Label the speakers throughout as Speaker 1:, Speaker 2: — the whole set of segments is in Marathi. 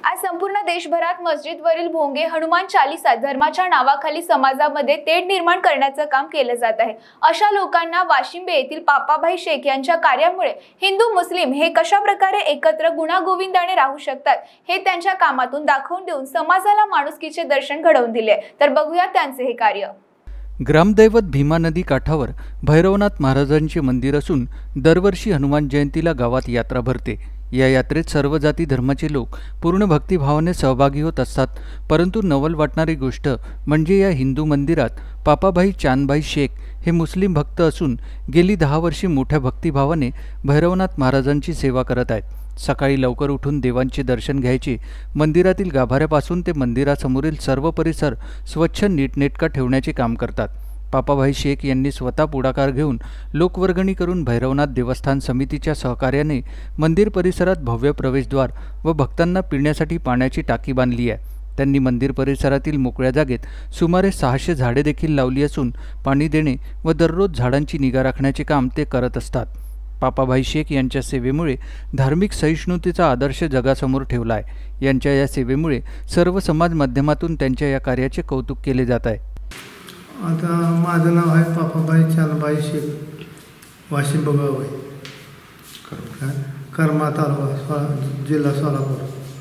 Speaker 1: आज संपूर्ण देशभरात मस्जिदवरील भोंगे हनुमान चालीसा धर्माच्या नावाखाली समाजामध्ये तेढ निर्माण करण्याचं काम केलं जात आहे। अशा लोकांना वाशिंबे येथील पापाभाई शेख यांच्या कार्यामुळे हिंदू मुस्लिम हे कशा प्रकारे एकत्र गुणागोविंदाने राहू शकतात हे त्यांच्या कामातून दाखवून देऊन समाजाला माणुसकीचे दर्शन घडवून दिले। तर बघूया त्यांचे हे कार्य।
Speaker 2: ग्रामदैवत भीमा नदी काठावर भैरवनाथ महाराजांचे मंदिर असून दरवर्षी हनुमान जयंतीला गावात यात्रा भरते। या यात्रेत सर्व जाती धर्माचे लोक पूर्ण भक्तिभावाने सहभागी होत असतात। परंतु नवल वाटणारी गोष्ट म्हणजे या हिंदू मंदिरात पापाभाई चांदभाई शेख हे मुस्लिम भक्त असून गेली 10 वर्षे मोठ्या भक्तिभावाने भैरवनाथ महाराजांची सेवा करत आहेत। सकाळी लवकर उठून देवांचे दर्शन घ्यायचे, मंदिरातील गाभाऱ्यापासून ते मंदिरासमोरील सर्व परिसर स्वच्छ नीटनेटका ठेवण्याचे काम करतात। पापाभाई शेख यांनी स्वतः पुढाकार घेऊन लोकवर्गणी करून भैरवनाथ देवस्थान समितीच्या सहकार्याने मंदिर परिसरात भव्य प्रवेशद्वार व भक्तांना पिण्यासाठी पाण्याची टाकी बांधली आहे। त्यांनी मंदिर परिसरातील मोकळ्या जागेत सुमारे 600 झाडे देखील लावली असून पाणी देणे व दररोज झाडांची निगा राखण्याचे काम ते करत असतात। पापाभाई शेख यांच्या सेवेमुळे धार्मिक सहिष्णुतेचा आदर्श जगासमोर ठेवला आहे। यांच्या या सेवेमुळे सर्व समाज माध्यमातून त्यांच्या या कार्याचे कौतुक केले जात आहे।
Speaker 3: आता माझं नाव आहे पापाभाई चांदभाई शेख, वाशिंब गाव आहे, कर्मा तालुका, जिल्हा सोलापूर।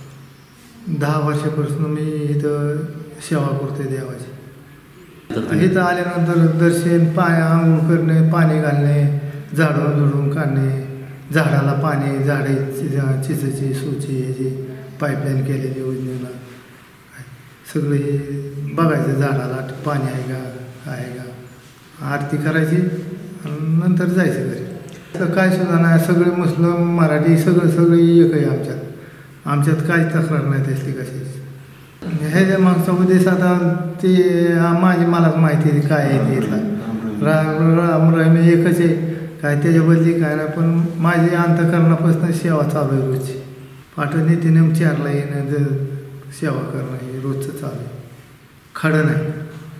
Speaker 3: 10 वर्षापासून मी इथं सेवा करते देवाची। इथं आल्यानंतर दर्शन, आंघोळ करणे, पाणी घालणे, झाडून झुडून काढणे, झाडाला पाणी, झाडे चिचेची सुची ह्याची पाईपलाईन केलेली योजनेला सगळे बघायचं, झाडाला पाणी आहे का, आहे का, आरती करायची आणि नंतर जायचं घरी। तर काय सुद्धा नाही, सगळे मुस्लिम मराठी सगळे एक आहे आमच्यात काही तक्रार नाही त्याची कशाची। ह्याच्या मागचा उद्देश आता ते मलाच माहिती आहे काय आहे ते इथला राम एकच आहे, काय त्याच्याबद्दली काय नाही, पण माझी अंतःकरणापासून सेवा चालू आहे रोजची। पाठवून नितीने 4ला येणं, सेवा करणं हे रोजचं चालू आहे, खडं नाही।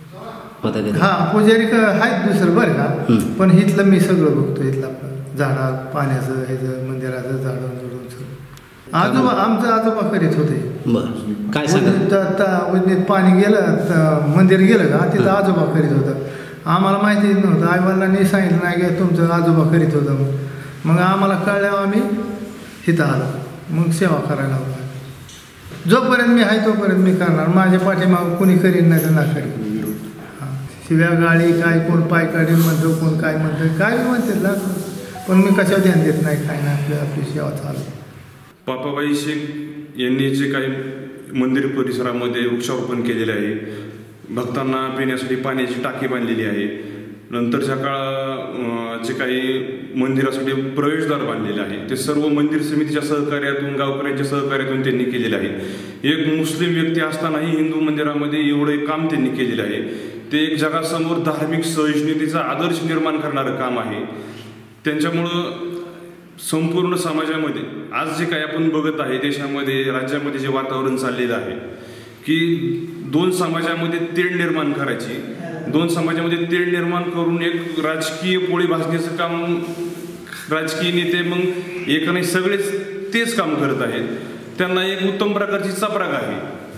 Speaker 3: हां, पुजारी आहेत दुसरं बरं का, पण इथलं मी सगळं बघतो, इथलं आपलं झाडा पाण्याचं, ह्याचं मंदिराचं झाडून झुडून सगळं आमचं आजोबा करीत होते।
Speaker 4: काय सांगत
Speaker 3: पाणी गेलं, मंदिर गेलं का तिथं आजोबा करीत होतं। आम्हाला माहिती नव्हतं, आईवडिलांनी सांगितलं नाही की तुमचं आजोबा करीत होतं। मग आम्हाला कळल्यावर आम्ही इथं आलो, मग सेवा करायला होता। जोपर्यंत मी आहे तोपर्यंत मी करणार, माझ्या पाठीमागं कोणी करीन नाही तर ना करीन। शिव्या गाळी काय, कोण पाय काढील म्हणतो, कोण काय म्हणतं, काय म्हणतात ना, पण मी कशावर ध्यान देत नाही, काय नाही, आपली सेवा चालू।
Speaker 5: पापाभाई शेख यांनी जे काही मंदिर परिसरामध्ये वृक्षारोपण केलेले आहे, भक्तांना पिण्यासाठी पाण्याची टाकी बांधलेली आहे, नंतरच्या काळात जे काही मंदिरासाठी प्रवेशद्वार बांधलेले आहे ते सर्व मंदिर समितीच्या सहकार्यातून, गावकऱ्यांच्या सहकार्यातून त्यांनी केलेले आहे। एक मुस्लिम व्यक्ती असतानाही हिंदू मंदिरामध्ये एवढे काम त्यांनी केलेले आहे। ते एक जगासमोर धार्मिक सहिष्णुतेचा आदर्श निर्माण करणारं काम आहे। त्यांच्यामुळं संपूर्ण समाजामध्ये आज जे काही आपण बघत आहे, देशामध्ये राज्यामध्ये जे वातावरण चाललेलं आहे की 2 समाजामध्ये तेढ निर्माण करायची, 2 समाजामध्ये तेढ निर्माण करून एक राजकीय पोळी भाजण्याचं काम राजकीय नेते मग एक नाही सगळेच तेच काम करत आहेत। त्यांना एक उत्तम प्रकारची चपराक आहे।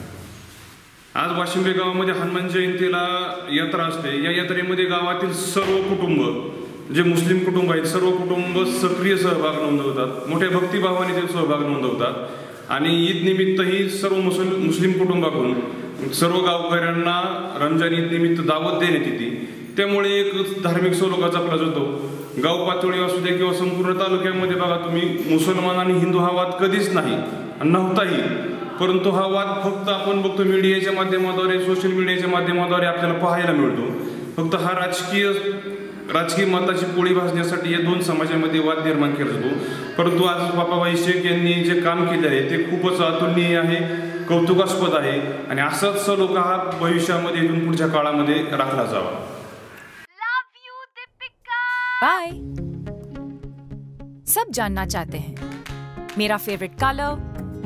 Speaker 5: आज वाशिंबे गावामध्ये हनुमान जयंतीला यात्रा असते। या यात्रेमध्ये गावातील सर्व कुटुंब, जे मुस्लिम कुटुंब आहेत, सर्व कुटुंब सक्रिय सहभाग नोंदवतात, मोठ्या भक्तिभावाने ते सहभाग नोंदवतात। आणि ईद निमित्तही सर्व मुस्लिम कुटुंबाकडून सर्व गावकऱ्यांना रमजान ईद निमित्त दावत देण्यात येते। त्यामुळे एक धार्मिक सलोखा जपला जातो। गाव पातळीवर असू दे किंवा संपूर्ण तालुक्यामध्ये बघा तुम्ही, मुसलमान आणि हिंदू हा वाद कधीच नाही नव्हताही, परंतु हा वाद फक्त आपण बघतो मीडियाच्या माध्यमाद्वारे, सोशल मीडियाच्या माध्यमाद्वारे आपल्याला पाहायला मिळतो। फक्त हा राजकीय मताची पोळी भाजण्यासाठी या 2 समाजामध्ये वाद निर्माण केला जातो। परंतु आज पापाभाई शेख यांनी जे काम केले आहे ते खूपच अतुलनीय आहे, कौतुकास्पद आहे आणि असाच सलोखा हा भविष्यामध्ये इथून पुढच्या काळामध्ये राखला जावा।
Speaker 6: बाय। सब जानना चाहते हैं मेरा फेवरेट कलर,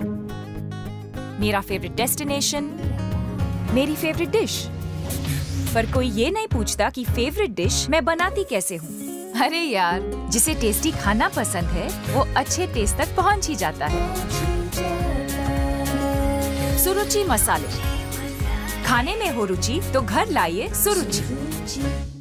Speaker 6: मेरा फेवरेट डेस्टिनेशन, मेरी फेवरेट डिश, पर कोई ये नहीं पूछता कि फेवरेट डिश मैं बनाती कैसे हूँ। अरे यार, जिसे टेस्टी खाना पसंद है वो अच्छे टेस्ट तक पहुँच ही जाता है। सुरुचि मसाले। खाने में हो रुचि तो घर लाइए सुरुचि।